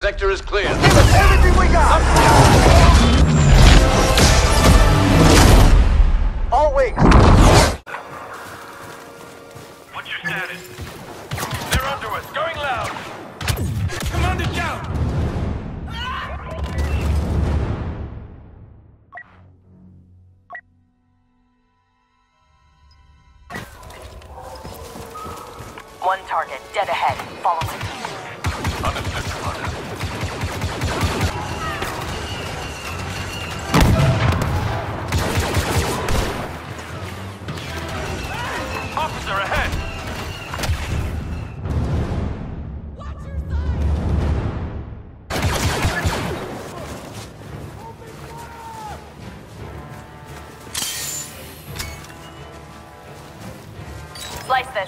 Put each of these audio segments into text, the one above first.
Sector is clear. Give us everything we got! All wings. What's your status? They're under us. Going loud. Commander down. One target, dead ahead. Follow it. Understood, Commander. Officer ahead! Slice this.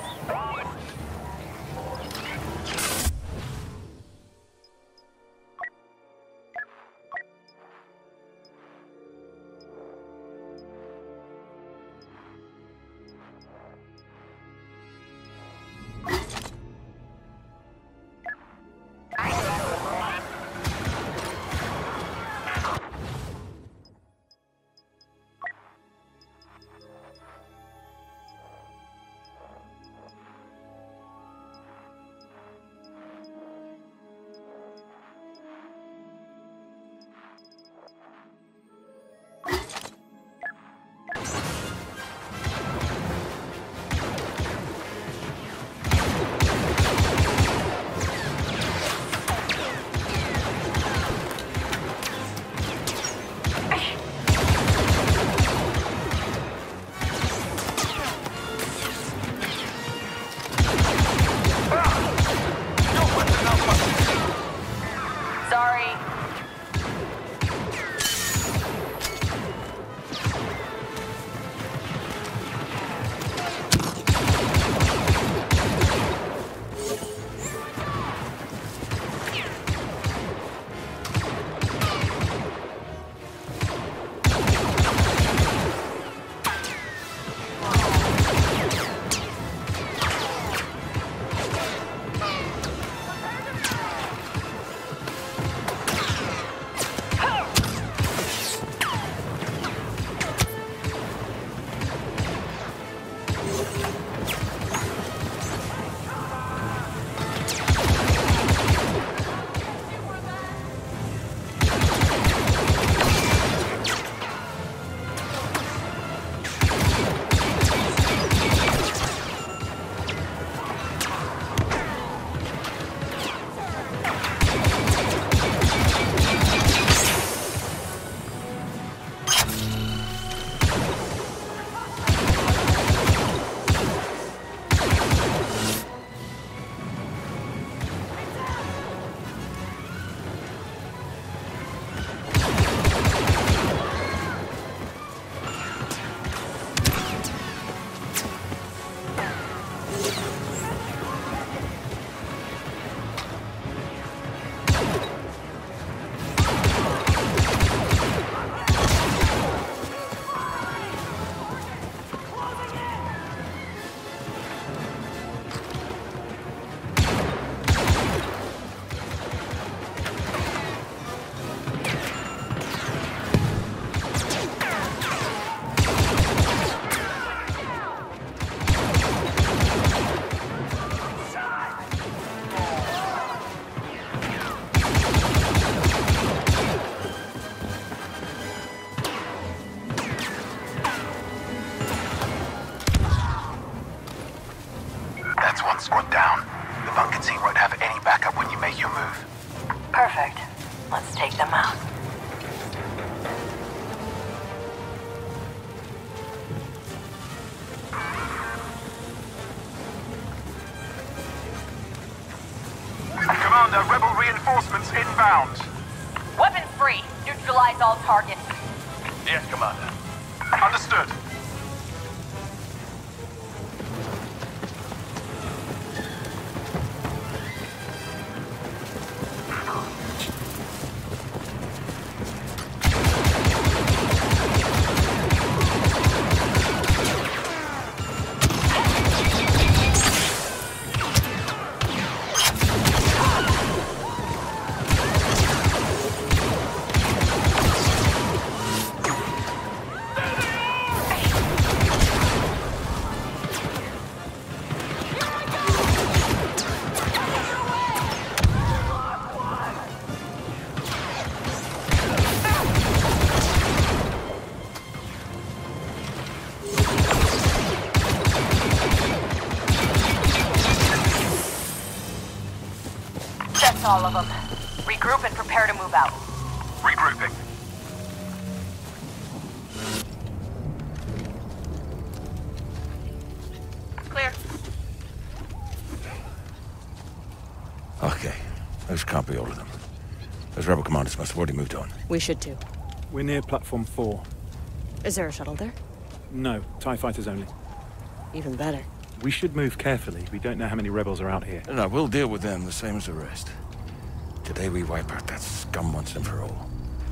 Sorry. That's one squad down. The bunker team won't have any backup when you make your move. Perfect. Let's take them out. Commander, rebel reinforcements inbound. Weapons free. Neutralize all targets. Yes, Commander. Understood. Regroup and prepare to move out. Regrouping. Clear. Okay. Those can't be all of them. Those rebel commanders must have already moved on. We should too. We're near platform 4. Is there a shuttle there? No, TIE fighters only. Even better. We should move carefully. We don't know how many rebels are out here. No, we'll deal with them the same as the rest. Today we wipe out that scum once and for all.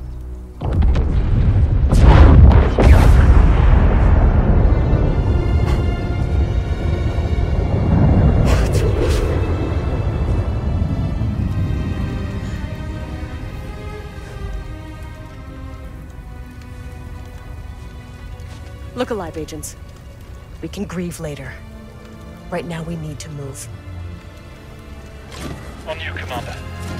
Look alive, agents. We can grieve later. Right now, we need to move. On you, Commander.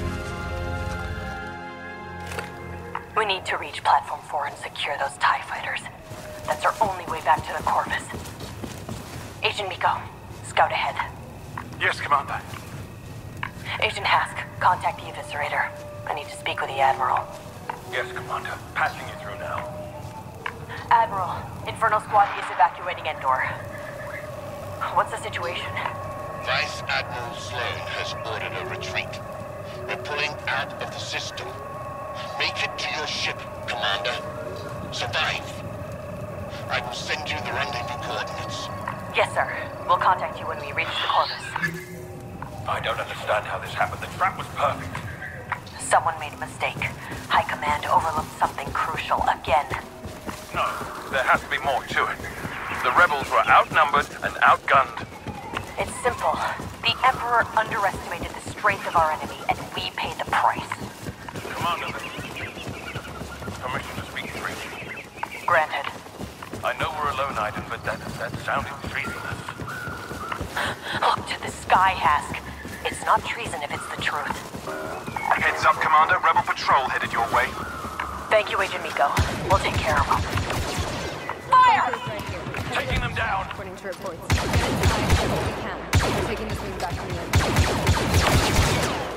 We need to reach Platform 4 and secure those TIE fighters. That's our only way back to the Corvus. Agent Miko, scout ahead. Yes, Commander. Agent Hask, contact the Eviscerator. I need to speak with the Admiral. Yes, Commander. Passing you through now. Admiral, Inferno Squad is evacuating Endor. What's the situation? Vice Admiral Sloan has ordered a retreat. We're pulling out of the system. Make it to your ship, Commander. Survive. I will send you the rendezvous coordinates. Yes, sir. We'll contact you when we reach the Corvus. I don't understand how this happened. The trap was perfect. Someone made a mistake. High Command overlooked something crucial again. No, there has to be more to it. The rebels were outnumbered and outgunned. It's simple. The Emperor underestimated the strength of our enemy, and we paid the price. Commander, permission to speak freely. Granted. I know we're alone, Iden, but that sounded treasonous. Look to the sky, Hask. It's not treason if it's the truth. Heads up, Commander. Rebel patrol headed your way. Thank you, Agent Miko. We'll take care of them. Fire! Taking them down! According to reports. We can. We're taking this thing back from the end.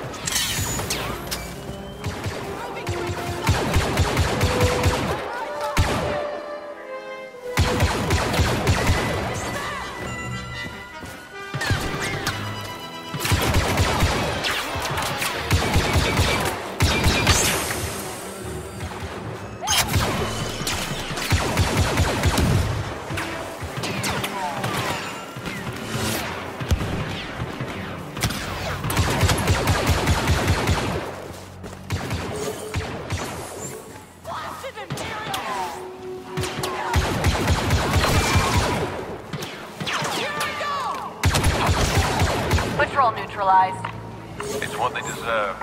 Patrol neutralized. It's what they deserved.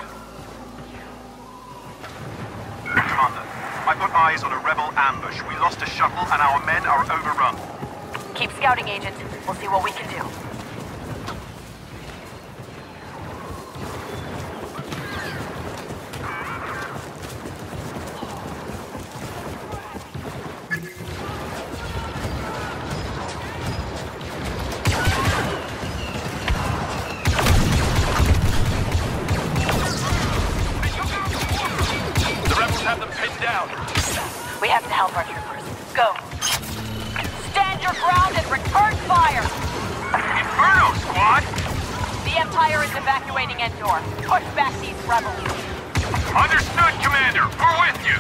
Commander, I put eyes on a rebel ambush. We lost a shuttle and our men are overrun. Keep scouting, Agent. We'll see what we can do. We have to help our troopers. Go. Stand your ground and return fire! Inferno, squad! The Empire is evacuating Endor. Push back these rebels. Understood, Commander. We're with you.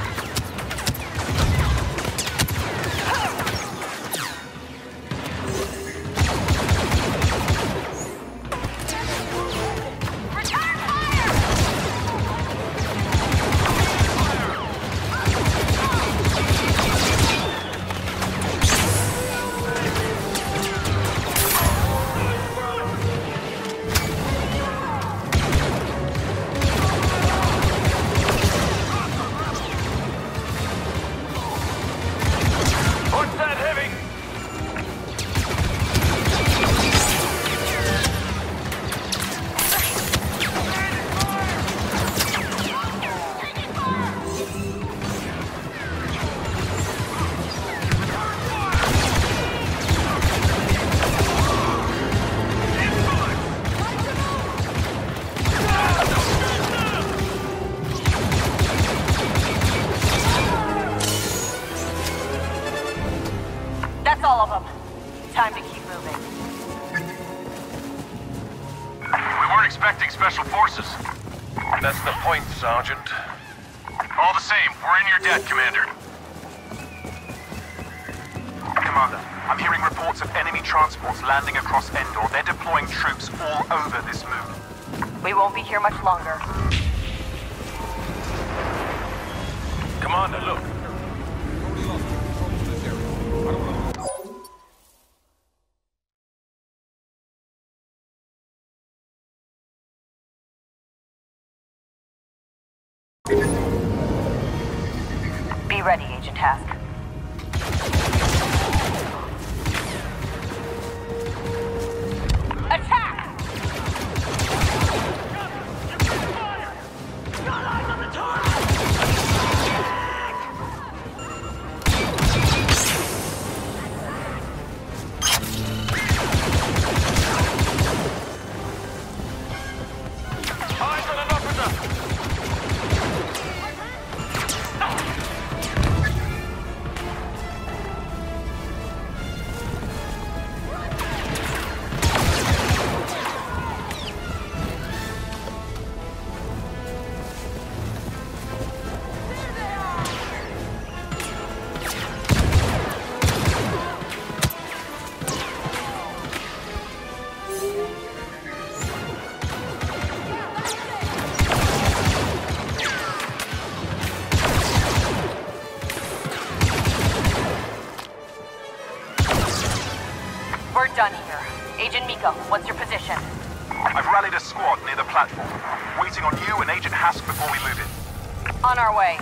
Sergeant. All the same, we're in your debt, Commander. Commander, I'm hearing reports of enemy transports landing across Endor. They're deploying troops all over this moon. We won't be here much longer. Commander, look. Be ready, Agent Task. Attack! Eyes on an officer! We're done here. Agent Miko, what's your position? I've rallied a squad near the platform, waiting on you and Agent Hask before we move in. On our way.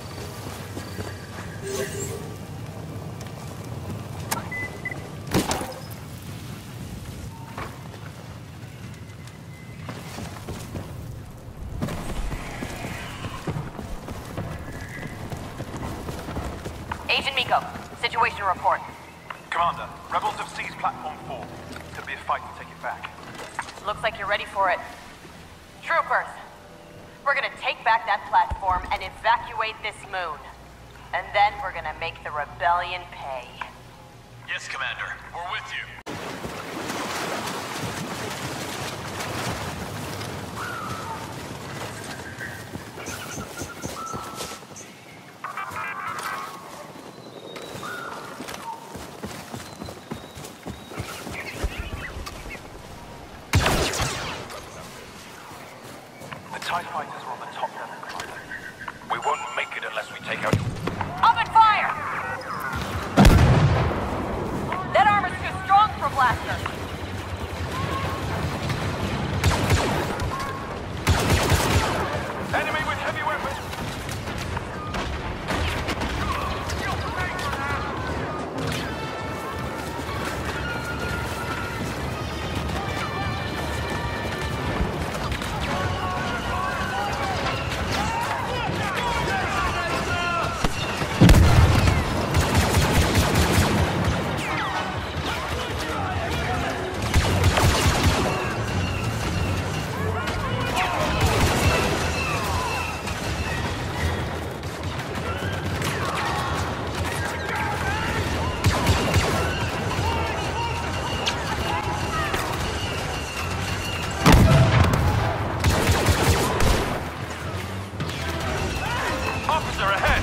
Agent Miko, situation report. Commander, rebels have seized Platform 4. Could be a fight to take it back. Looks like you're ready for it. Troopers, we're gonna take back that platform and evacuate this moon. And then we're gonna make the rebellion pay. Yes, Commander. We're with you. The TIE fighters are on the top level, Commander. We won't make it unless we take out... Open fire! That armor's too strong for blasters. Enemy with heavy weapons! Officer ahead!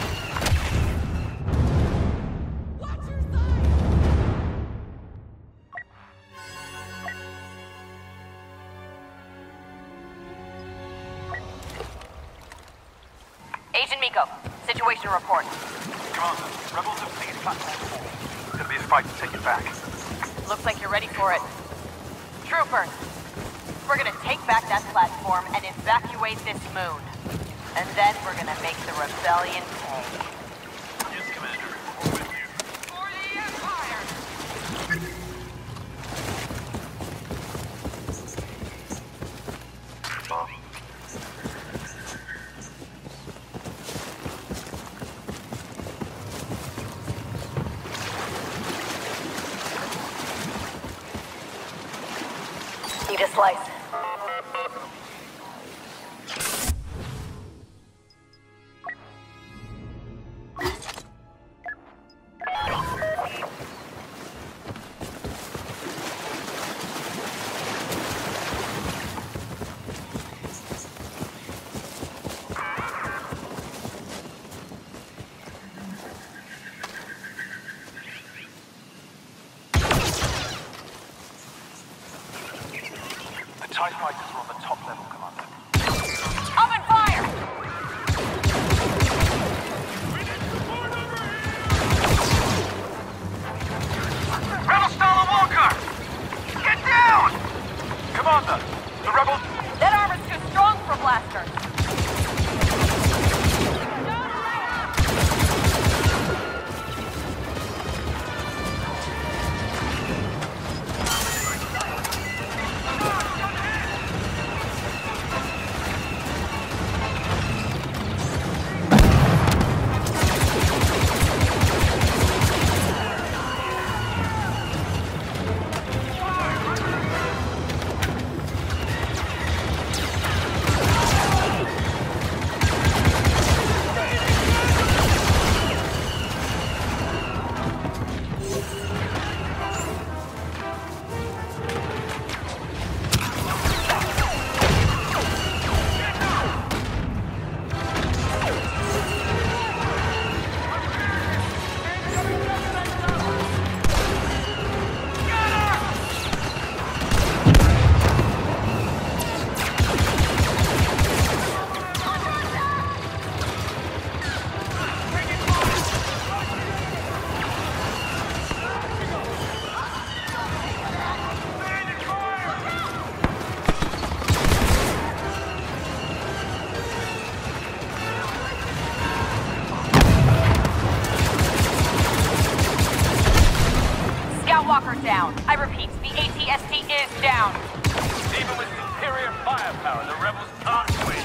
Agent Miko, situation report. Commander, rebels have seized Platform 4. Could be a fight to take it back. Looks like you're ready for it. Troopers, we're gonna take back that platform and evacuate this moon. And then we're gonna make the rebellion pay. Yes, Commander. We're with you. For the Empire! Need a slice. down. I repeat, the ATST is down. Even with superior firepower, the rebels can't win.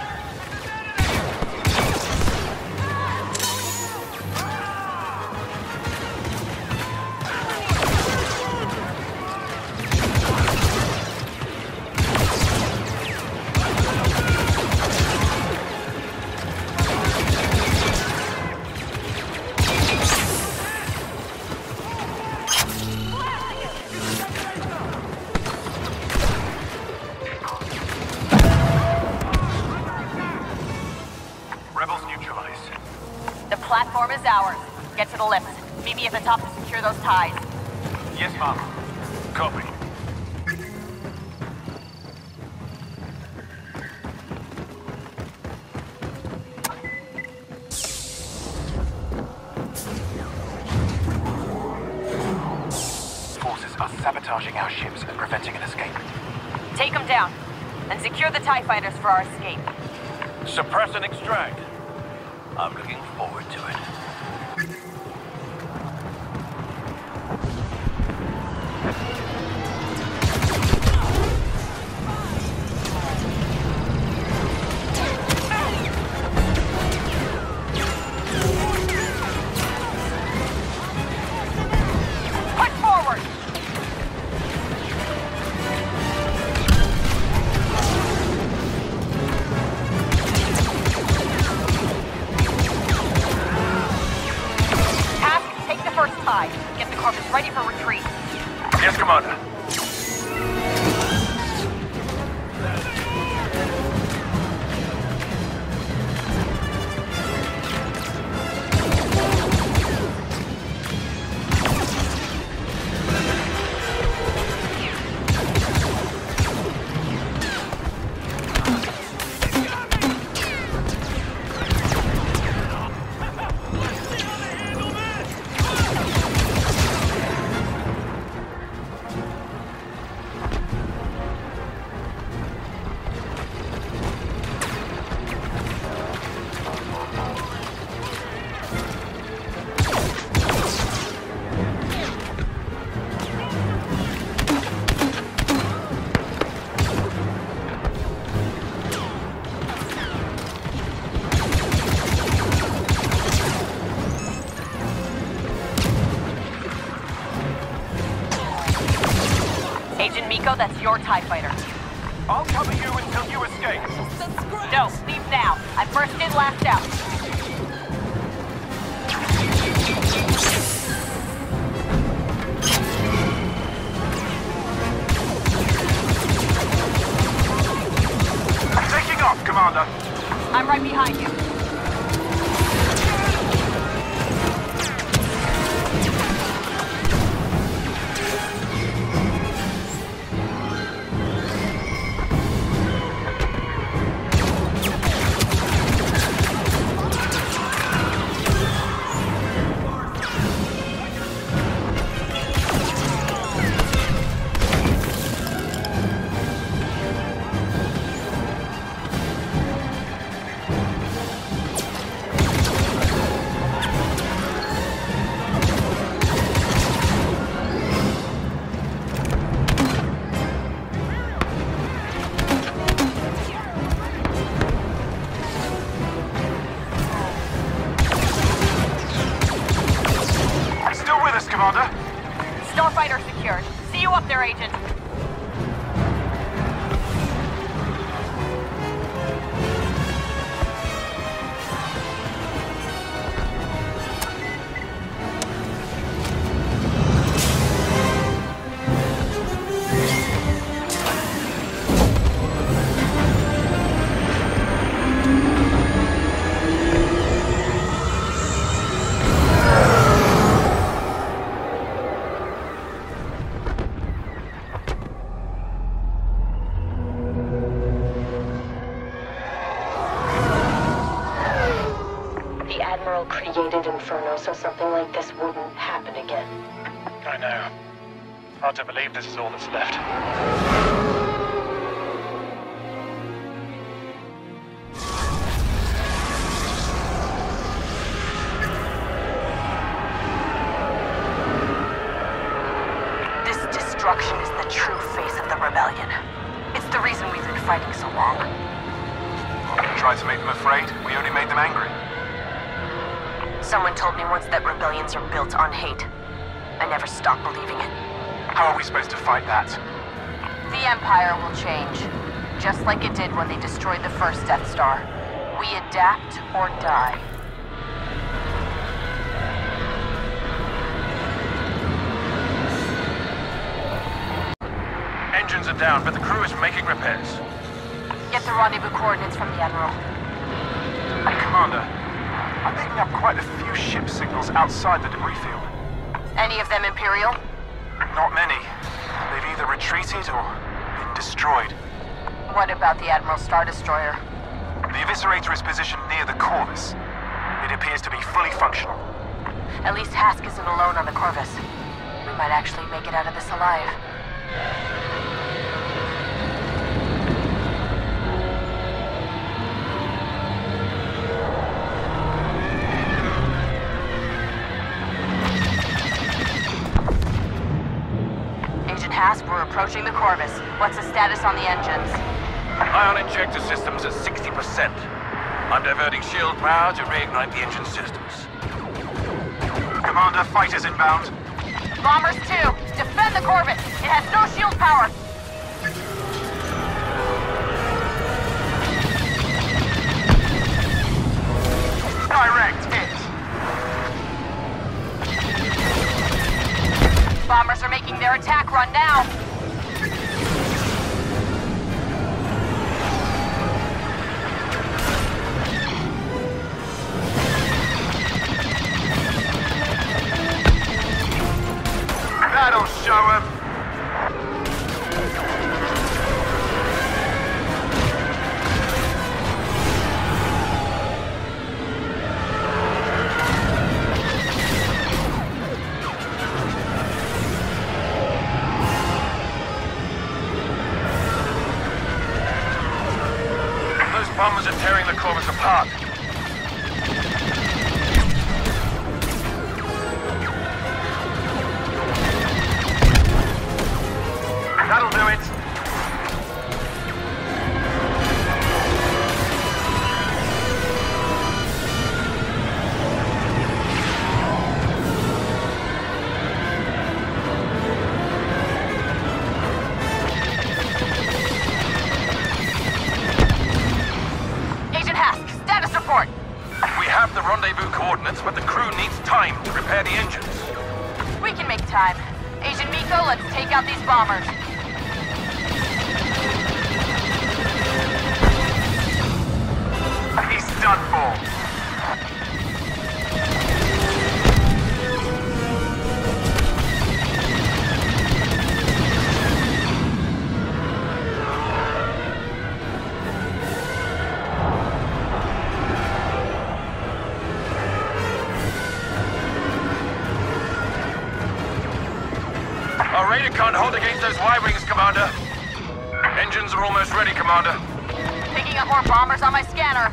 The platform is ours. Get to the lift. Meet me at the top to secure those ties. Yes, Mom. Copy. Forces are sabotaging our ships and preventing an escape. Take them down. And secure the TIE fighters for our escape. Suppress and extract. I'm looking forward to it. Push forward! Get the carpets ready for retreat. Yes, Commander. Agent Miko, that's your TIE fighter. I'll cover you until you escape. No, leave now. I'm first in, last out. Taking off, Commander. I'm right behind you. Commander. Starfighter secured. See you up there, Agent. Created Inferno so something like this wouldn't happen again. I know. Hard to believe this is all that's left. This destruction is the true face of the rebellion. It's the reason we've been fighting so long. Tried to make them afraid, we only made them angry. Someone told me once that rebellions are built on hate. I never stopped believing it. How are we supposed to fight that? The Empire will change, just like it did when they destroyed the first Death Star. We adapt or die. Engines are down, but the crew is making repairs. Get the rendezvous coordinates from the Admiral. Commander, I'm picking up quite a few ship signals outside the debris field. Any of them Imperial? Not many. They've either retreated or been destroyed. What about the Admiral's Star Destroyer? The Eviscerator is positioned near the Corvus. It appears to be fully functional. At least Hask isn't alone on the Corvus. We might actually make it out of this alive. Agent Hask, we're approaching the Corvus. What's the status on the engines? Ion injector systems at 60%. I'm diverting shield power to reignite the engine systems. Commander, fighters inbound. Bombers 2, defend the Corvus. It has no shield power. Direct hit. Bombers are making their attack run now. That'll show him. Those bombers are tearing the Corvus apart. That'll do it. Agent Hask, status report. We have the rendezvous coordinates, but the crew needs time to repair the engines. We can make time. Agent Miko, let's take out these bombers. He's done for. Our radar can't hold against those Y-wings, Commander. Engines are almost ready, Commander. Picking up more bombers on my scanner.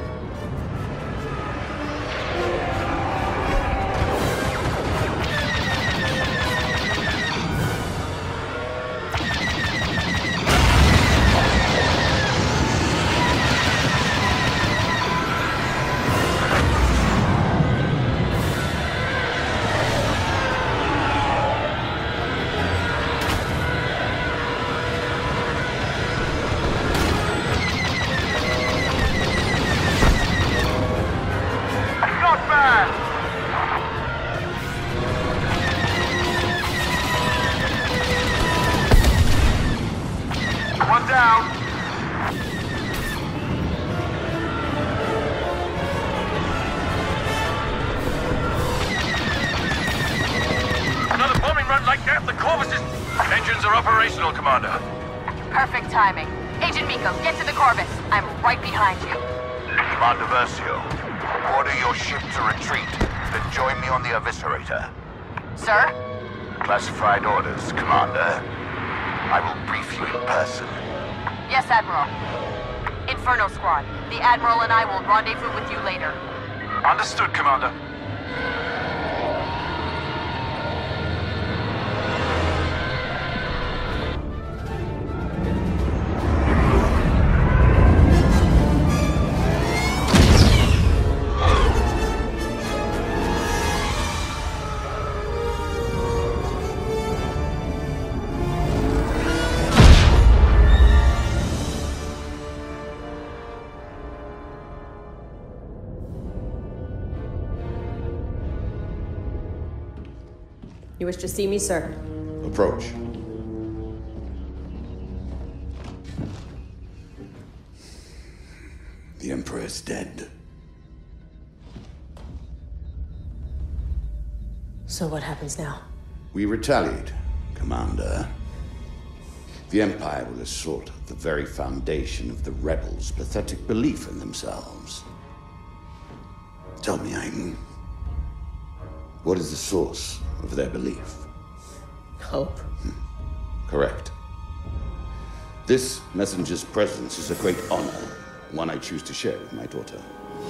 One down. Another bombing run like that, the Corvus is... Engines are operational, Commander. Perfect timing. Agent Miko, get to the Corvus. I'm right behind you. Commander Versio, order your ship to retreat, then join me on the Eviscerator. Sir? Classified orders, Commander. I will brief you in person. Yes, Admiral. Inferno Squad, the Admiral and I will rendezvous with you later. Understood, Commander. You wish to see me, sir? Approach. The Emperor is dead. So what happens now? We retaliate, Commander. The Empire will assault the very foundation of the rebels' pathetic belief in themselves. Tell me, Aiden, what is the source of their belief? Hope. Correct. This messenger's presence is a great honor, one I choose to share with my daughter.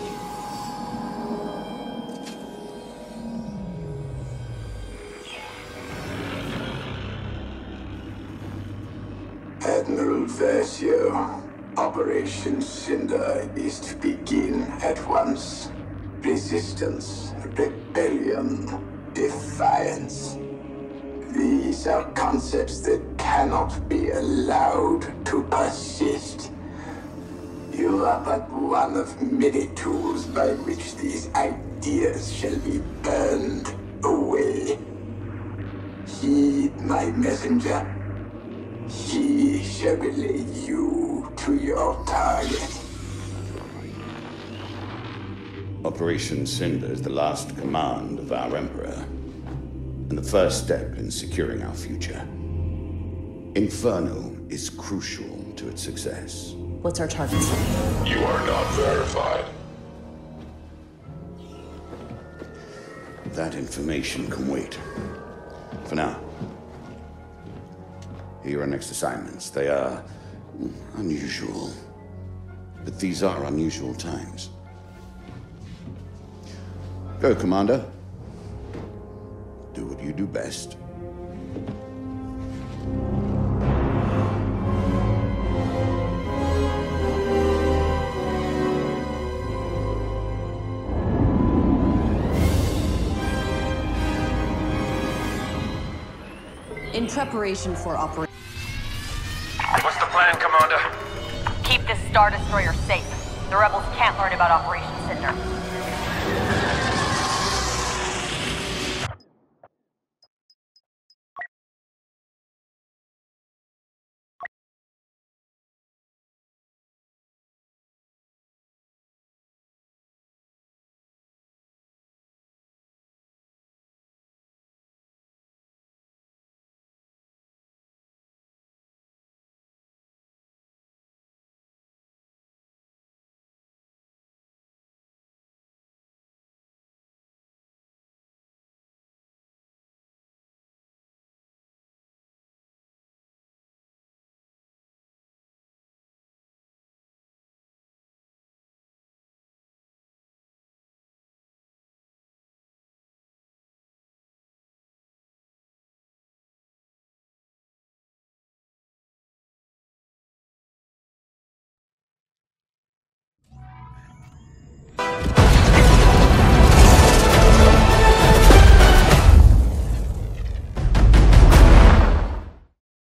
Admiral Versio, Operation Cinder is to begin at once. Resistance, rebellion, defiance. These are concepts that cannot be allowed to persist. You are but one of many tools by which these ideas shall be burned away. Heed my messenger. He shall relay you to your target. Operation Cinder is the last command of our Emperor, and the first step in securing our future. Inferno is crucial to its success. What's our target? You are not verified. That information can wait. For now. Here are our next assignments. They are unusual. But these are unusual times. Go, Commander. Do what you do best. In preparation for operation. What's the plan, Commander? Keep this Star Destroyer safe. The rebels can't learn about Operation Cinder.